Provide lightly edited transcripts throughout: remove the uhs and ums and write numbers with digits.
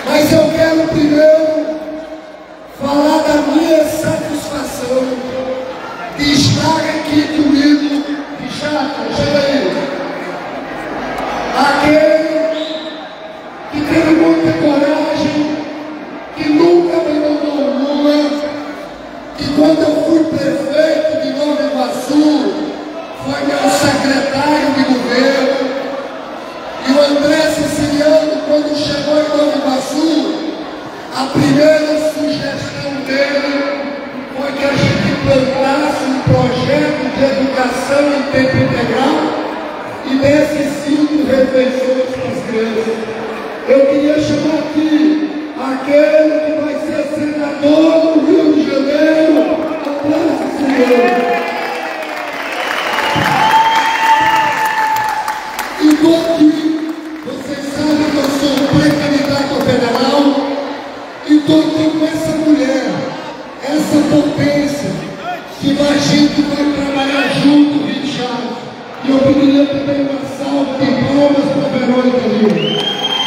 Mas eu quero primeiro falar da minha satisfação de estar aqui comigo, Richard, chega aí. Aquele que teve muita coragem, que nunca abandonou o Lula, que quando eu fui prefeito de Nova Iguaçu, foi meu secretário de governo. E o André Siciliano, quando chegou em Nova Iguaçu, a primeira sugestão dele foi que a gente implantasse um projeto de educação em tempo integral e desse 5 refeições para as crianças. Eu queria chamar aqui aquele que vai ser senador do Rio de Janeiro, André Siciliano. E estou aqui, vocês sabem que eu sou pré-candidato ao federal, e estou aqui com essa mulher, essa potência, que a gente vai trabalhar junto, Richard. E eu pediria também uma salva de palmas para a Verônica Lima.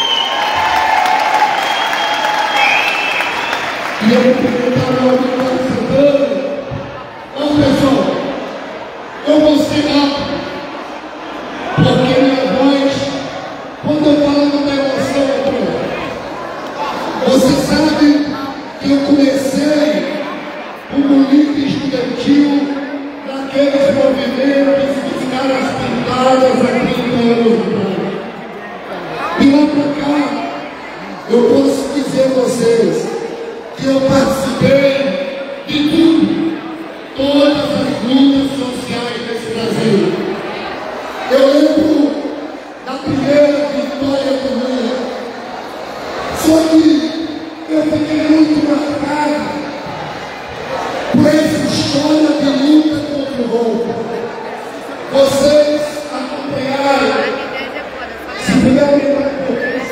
E eu vou perguntar ao Eduardo Santana. Ó pessoal, eu vou ser rápido, porque minha voz, quando eu falo de emoção, você sabe que eu comecei como líder estudantil naqueles movimentos dos caras pintadas há 30 anos atrás. E lá para cá, eu posso dizer a vocês que eu participei de tudo, todas as lutas sociais desse Brasil. Eu lembro da primeira vitória do Lula, só que eu fiquei muito marcado por essa história de luta contra o roubo. Vocês acompanharam, se puder lembrar um pouquinho,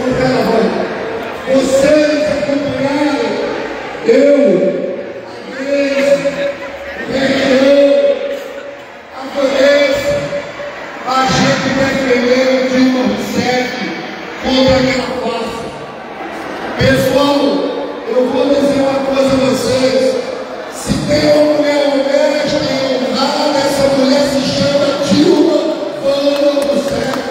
vocês acompanharam eu, a Grace, o Região, a Vanessa, a gente defendeu Dilma Rousseff contra aquela farsa. Pessoal, eu vou dizer uma coisa a vocês: se tem uma mulher honesta e honrada, essa mulher se chama Dilma Rousseff.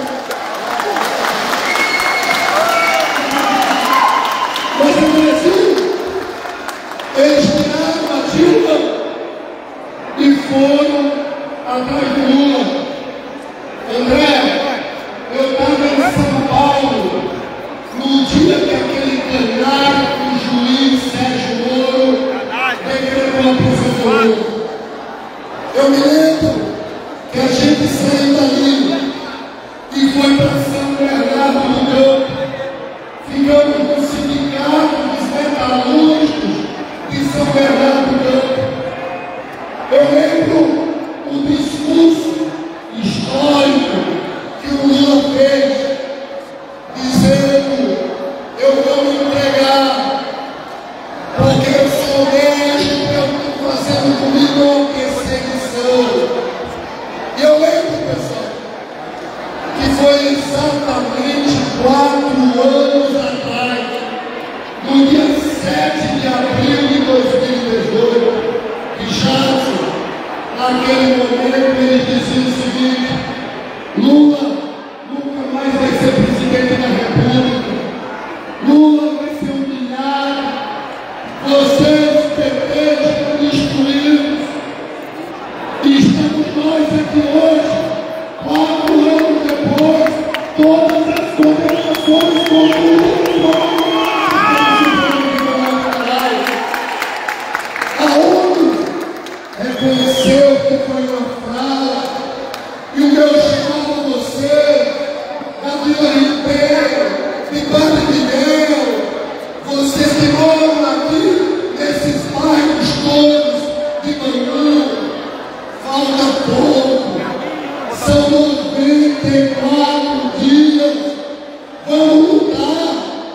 Mas no Brasil, eles tiraram a Dilma e foram atrás do Lula. André, eu estava em São Paulo no dia que aquele canário, o juiz Sérgio Moro, decretou a prisão do Lula. Eu me lembro que a gente saiu dali e foi para São Bernardo do Campo. Ficamos no sindicato dos metalúrgicos de São Bernardo do Campo. Eu lembro o discurso histórico que o Lula fez, dizendo: eu vou me entregar, porque eu sou honesto, eu estou fazendo comigo uma perseguição. E eu lembro, pessoal, que foi exatamente 4 anos atrás, no dia 7 de abril de 2018, que Jackson, naquele momento, ele dizia o seguinte: Lula nunca mais vai ser presidente da República, Lula vai ser humilhado, vocês, PT, estão destruídos. E estamos nós aqui hoje, 4 anos depois, todas as condenações continuam. A ONU reconheceu que foi uma fraude, e o meu chamado a você, Gabriel Ribeiro, de Padre Miguel, vocês que moram aqui nesses bairros todos de manhã, falta pouco, são 94 dias, vamos lutar,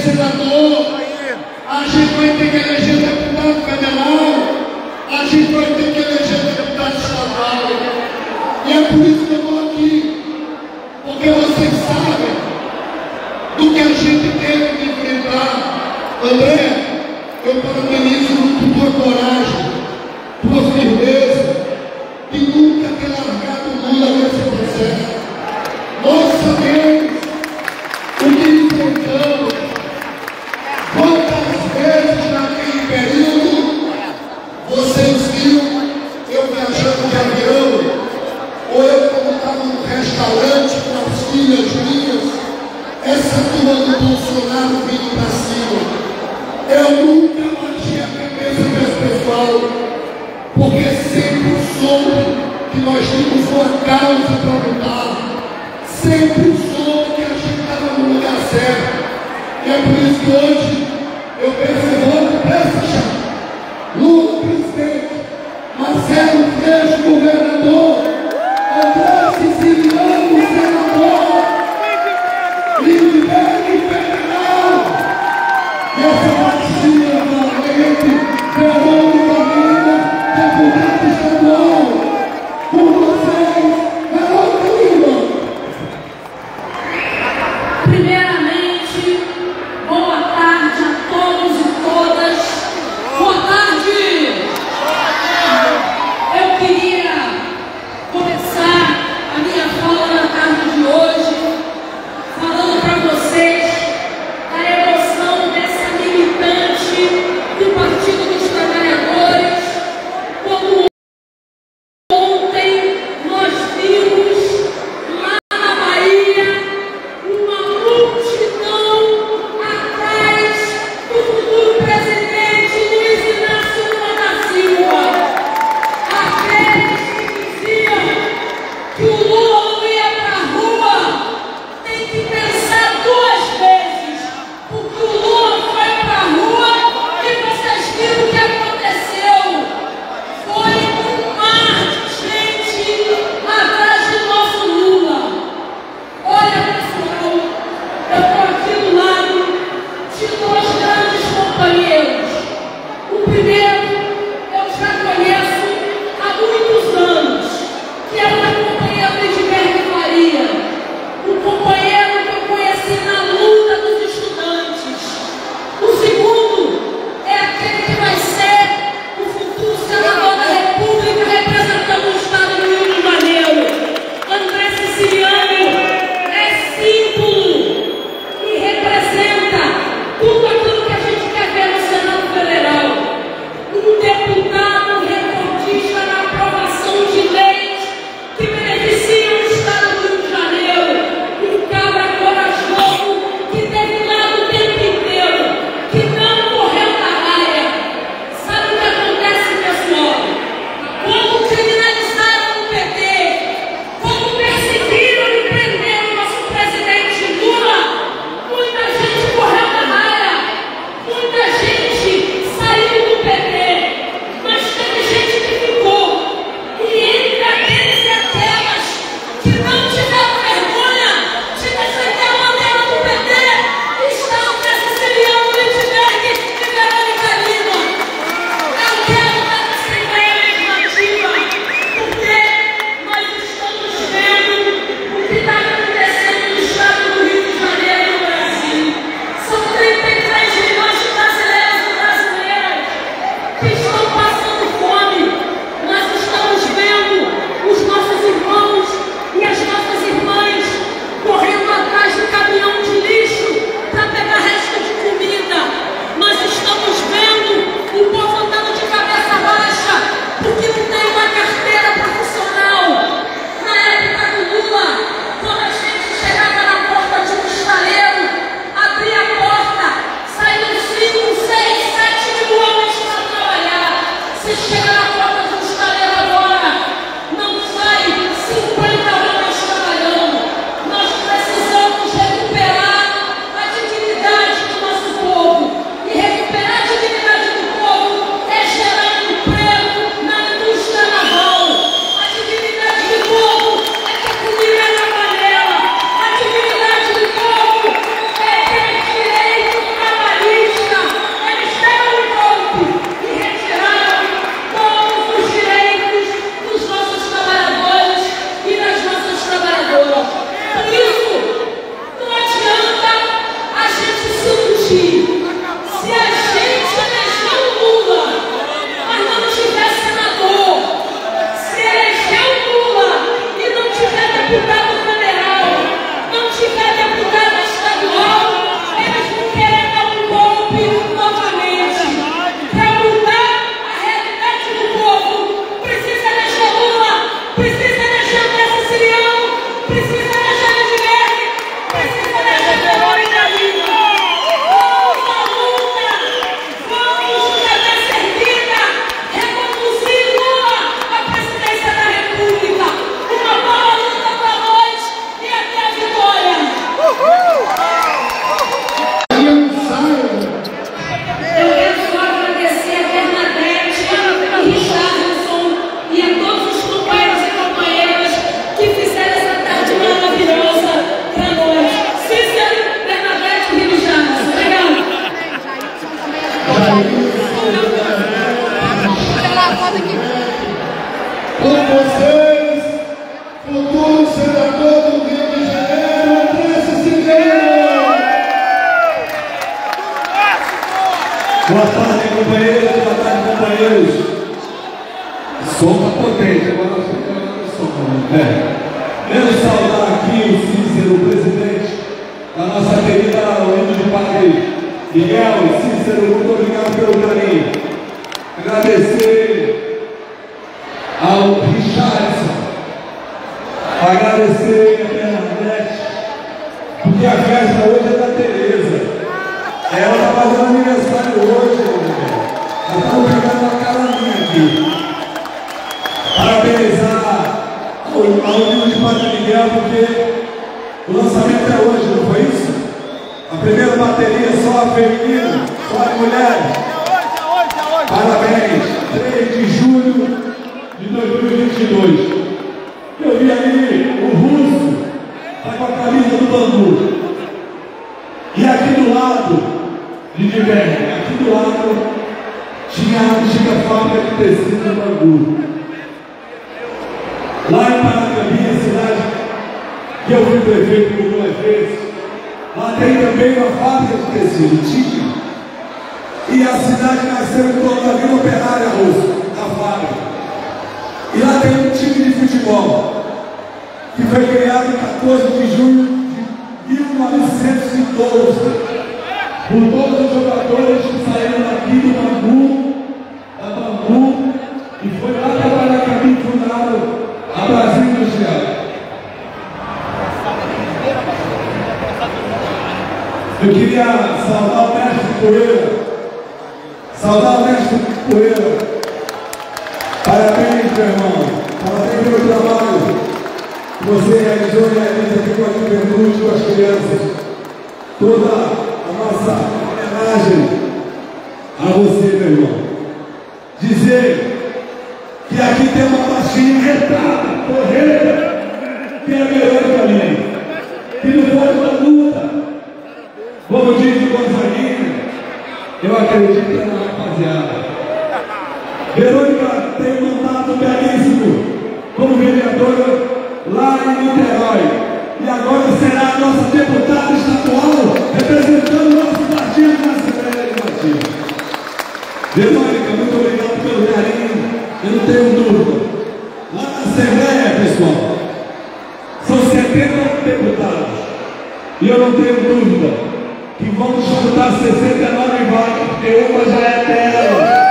senador, a gente vai ter que eleger deputado federal, a gente vai ter que eleger deputado estadual. E é por isso que eu estou aqui, porque vocês sabem do que a gente teve que enfrentar. André, eu parabenizo por tua coragem, tua firmeza, e nunca ter largado o Lula nesse processo. Nós sabemos o que enfrentamos. Quantas vezes naquele período vocês viram eu viajando de avião, ou eu quando estava no restaurante com as filhas minhas, essa turma do Bolsonaro vindo para cima. Eu nunca bati a cabeça desse pessoal, porque sempre soube que nós tínhamos uma causa para lutar, sempre soube que a gente estava no lugar certo. E é por isso que hoje eu penso voto para essa chave. Lula presidente, Marcelo Freixo governador, André Siciliano senador, Lindbergh federal. E essa partilha entre Verônica Lima, deputado estadual, com vocês, Verônica Lima. Primeiramente, boa tarde. deputado federal, não tiver deputado estadual, eles vão querer dar um golpe novamente. Para mudar a realidade do povo, precisa eleger Lula, precisa eleger André Siciliano, precisa eleger Edmilson, precisa eleger Verônica Lima. Vamos à luta, vamos cabeça erguida, reconduzir Lula à presidência da República. Uma boa luta para nós e até a vitória. Eu quero só agradecer a Bernadette e Richardson e a todos os companheiros e companheiras que fizeram essa tarde maravilhosa para nós. Cícero, Bernadette e Richardson. Obrigado. Com vocês, futuro senador do Rio de Janeiro, André Siciliano. Boa tarde, companheiros, boa tarde, companheiros. Som tá potente, agora nós ficamos no som. Quero saudar aqui o Cícero, o presidente da nossa querida União de Padre. Miguel e Cícero, muito obrigado pelo carinho. Agradecer ao Richardson, agradecer a Bernadette, porque a festa hoje é da Tereza. Ela está fazendo aniversário hoje, ela está pegando uma caraminha aqui. Parabenizar a União de Padre Miguel, porque o lançamento é hoje, não foi isso? A primeira bateria só feminina, só de mulheres. Parabéns, 3 de julho de 2022. Eu vi ali o Russo, está com a camisa do Bangu. E aqui do lado de Diverg, aqui do lado tinha a antiga fábrica de tecido do Bangu. Lá em Paranabi, a cidade que eu fui prefeito por 2 vezes, lá tem também uma fábrica de tecido, tinha. E a cidade nasceu em torno da Vila Operária Russa, da fábrica. E lá tem um time de futebol, que foi criado em 14 de junho de 1912, por todos os jogadores que saíram daqui do Bangu, e foi lá para Paranabi que fundaram a Brasil Industrial. Eu queria saudar o mestre Poeira. Saudar o mestre Poeira. Parabéns, meu irmão. Parabéns pelo trabalho que você realizou e realiza aqui com a juventude, com as crianças. Toda a nossa homenagem a você, meu irmão. Dizer que aqui tem uma baixinha retada, correta, que é a Verônica Lima, que não foi uma luta. Como diz o Gonzaguinha, eu acredito na rapaziada. Verônica tem um mandato belíssimo como vereadora lá em Niterói. E agora será a nossa deputada estadual representando o nosso partido na Assembleia Legislativa. Verônica, muito obrigado pelo carinho. Eu não tenho dúvida. Lá na Assembleia, pessoal, são 70 deputados. E eu não tenho dúvida que vamos disputar 69 vagas, porque uma já é dela.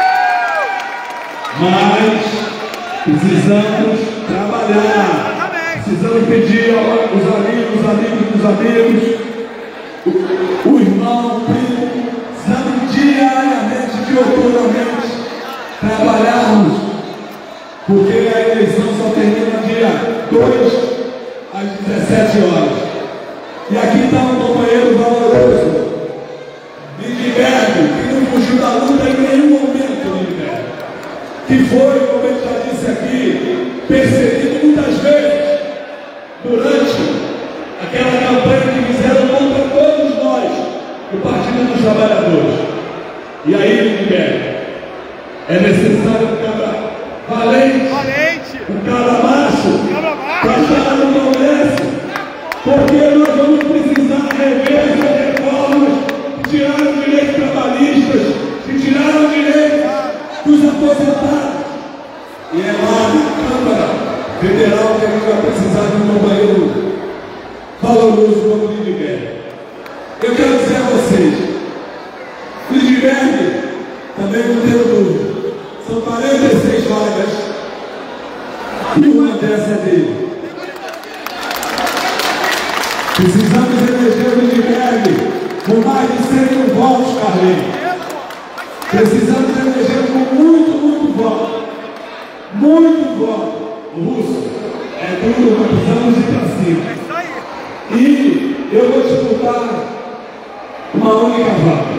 Mas precisamos trabalhar, precisamos pedir aos amigos dos amigos, o irmão, o primo, precisamos diariamente, dioturnamente, trabalharmos, porque a eleição só termina dia 2 às 17 horas. E aqui está um companheiro valoroso, Lindbergh, que não fugiu da luta em nenhum momento, Lindbergh, que foi, como ele já disse aqui, perseguido muitas vezes durante aquela campanha que fizeram contra todos nós, do Partido dos Trabalhadores. E aí, Lindbergh, é necessário um cara valente, um cara macho, para estar no Congresso. Porque nós vamos precisar rever essas reformas que tiraram direitos trabalhistas, que tiraram direitos dos aposentados. E é lá na Câmara Federal que a gente vai precisar de uma valoroso como o Lindbergh. Eu quero dizer a vocês, Lindbergh, também não tenho dúvida, são 46 vagas e uma dessa é dele. Precisamos eleger o Lindbergh com mais de 100 mil votos, Carlinhos. Precisamos eleger com muito voto. Muito voto. O Russo, é duro, mas precisamos ir para cima. E eu vou disputar uma única vaga.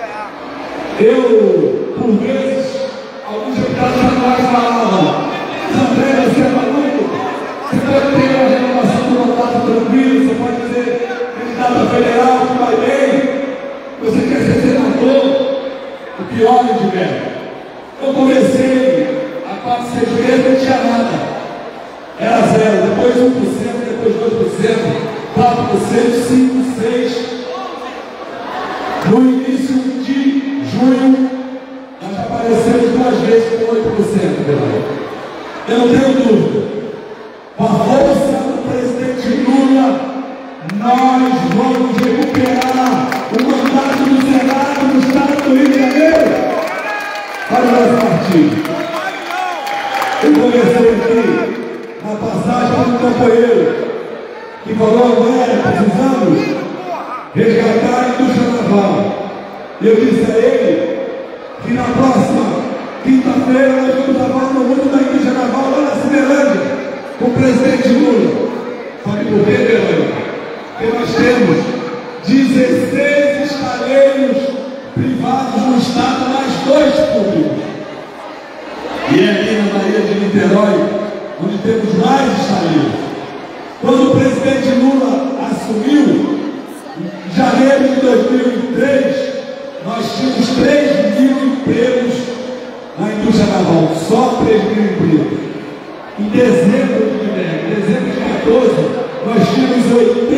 Eu, por vezes, alguns deputados estaduais falavam: André, você é maluco? Você pode ter uma renovação do mandato tranquilo, você pode ser candidato a federal, que vai bem. Você quer ser senador? O pior é de velho. Eu comecei há 4, 6 meses, não tinha nada. Era 0, depois 1%, depois 2%, 4%, 5%, 6%. No início de junho, nós já aparecemos 2 vezes com 8%, Belair. Eu não tenho dúvida. Com a força do presidente Lula, nós vamos recuperar o mandato do Senado do Estado do Rio de Janeiro para o nosso partido. Eu conversei aqui na passagem com um companheiro que falou: agora precisamos resgatar a indústria naval. E eu disse a ele que na próxima quinta-feira nós vamos falar no mundo da indústria naval lá na Cimerlândia com o presidente Lula. Sabe por quê, Belair? Porque nós temos 16 estaleiros privados no estado, mais 2 públicos. E é aqui na Bahia de Niterói onde temos mais estaleiros. Quando o presidente Lula assumiu, em janeiro de 2003, nós tínhamos 3.000 empregos na indústria naval, só 3.000 empregos. Em dezembro de 14, nós tínhamos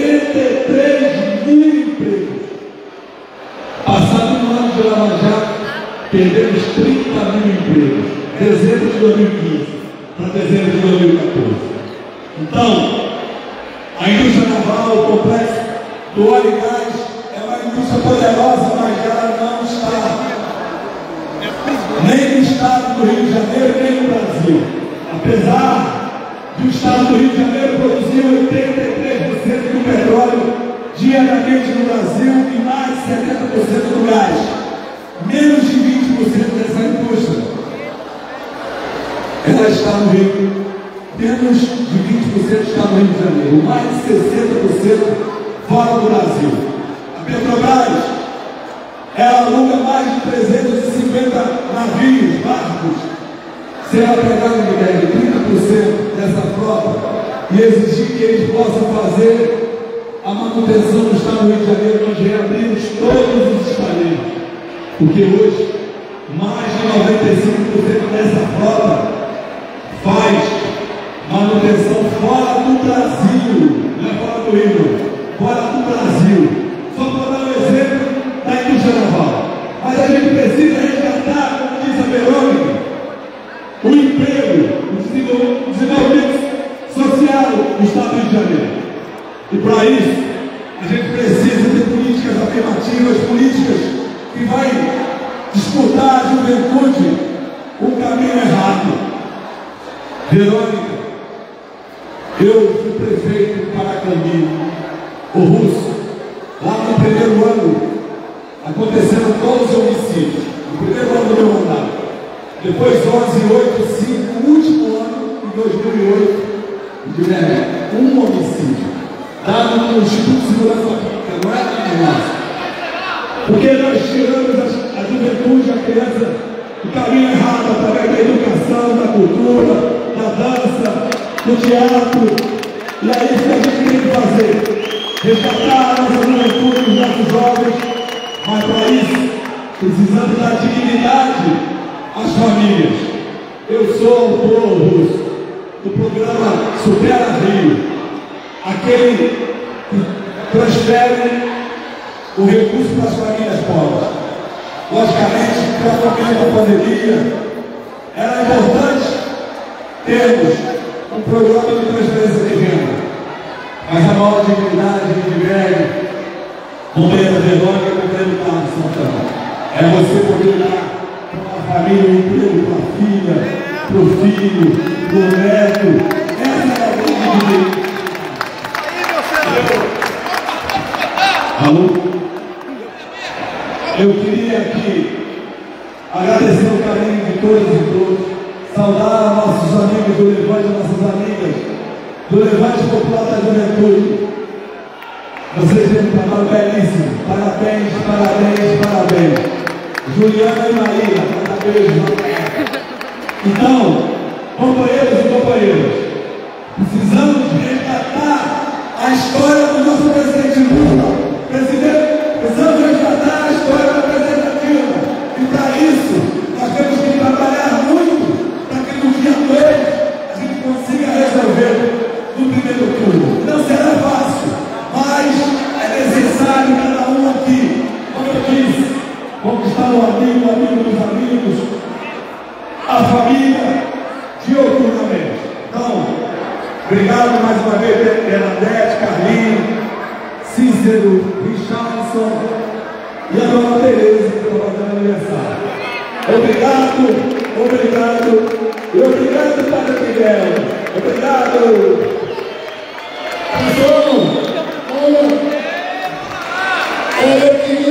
83.000 empregos. Passado um ano de Lava Jato, perdemos 30.000 empregos. Dezembro de 2015 para dezembro de 2014. Então, a indústria naval, o complexo do óleo e gás, é uma indústria poderosa, mas ela não está nem no estado do Rio de Janeiro, nem no Brasil. Apesar de o estado do Rio de Janeiro produzir 83% do petróleo diariamente no Brasil e mais de 70% do gás, menos de 20% dessa indústria ela está no Rio, menos de 20% está no Rio de Janeiro, mais de 60% fora do Brasil. A Petrobras, ela aluga mais de 350 navios, barcos. Se ela pegar no Miguel 30% dessa frota e exigir que eles possam fazer a manutenção do estado do Rio de Janeiro, nós reabrimos todos os estaleiros, porque hoje mais de 95% dessa frota faz manutenção fora do Brasil, não é fora do Rio, fora do Brasil. Só para dar um exemplo da indústria naval. Mas a gente precisa resgatar, como diz a Verônica, o emprego, o desenvolvimento social do Estado do Rio de Janeiro. E para isso, a gente precisa de políticas afirmativas, políticas que vai disputar a juventude um caminho errado. Verônica, eu fui prefeito de Paracambi, o Russo, lá no primeiro ano, aconteceram 12 homicídios, no primeiro ano do meu mandato. Depois 11, 8, 5, no último ano, em 2008, um homicídio, dado no Instituto de Segurança Pública, não é nosso. Porque nós tiramos a juventude, a criança, do caminho errado, através da educação, da cultura, da dança, do teatro. E é isso que a gente tem que fazer. Resgatar a nossa juventude, os nossos jovens. Mas para isso, precisamos dar dignidade às famílias. Eu sou autor, Russo, do programa Supera Rio, aquele que transfere o recurso para as famílias pobres. Logicamente, para a família da pandemia, era importante termos um programa de transferência de renda. Mas a maior dignidade de velho, companheira Verônica, companheiro Carlos Santana, é você poder dar para a família um emprego, para a filha, para o filho, para o neto. Essa é a grande dignidade. Alô? Eu queria aqui agradecer o carinho de todos e todos, saudar nossos amigos do Levante, nossas amigas do Levante Popular da Juventude. Vocês têm um trabalho belíssimo. Parabéns, parabéns, parabéns. Juliana e Maria, parabéns. Então, companheiros e companheiras, precisamos resgatar a história do nosso presidente Lula. Precisamos resgatar a história da presidenta Dilma. E para isso, nós temos que trabalhar muito para que no dia 2 a gente consiga resolver no primeiro turno. Não será fácil, mas é necessário cada um aqui, como eu disse, conquistar o amigo dos amigos, a família dioturnamente. Então, obrigado mais uma vez, Bernadette, Carlinhos, Cícero, Richardson e a dona Tereza, que está fazendo aniversário. Obrigado, obrigado e obrigado, Padre Miguel. Obrigado. Olha, eu queria